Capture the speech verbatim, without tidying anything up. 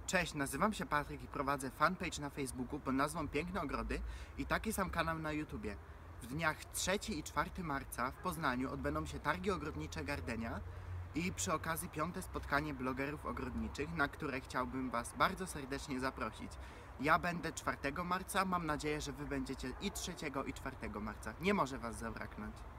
Cześć, nazywam się Patryk i prowadzę fanpage na Facebooku pod nazwą Piękne Ogrody i taki sam kanał na YouTubie. W dniach trzeciego i czwartego marca w Poznaniu odbędą się targi ogrodnicze Gardenia i przy okazji piąte spotkanie blogerów ogrodniczych, na które chciałbym Was bardzo serdecznie zaprosić. Ja będę czwartego marca, mam nadzieję, że Wy będziecie i trzeciego i czwartego marca. Nie może Was zabraknąć.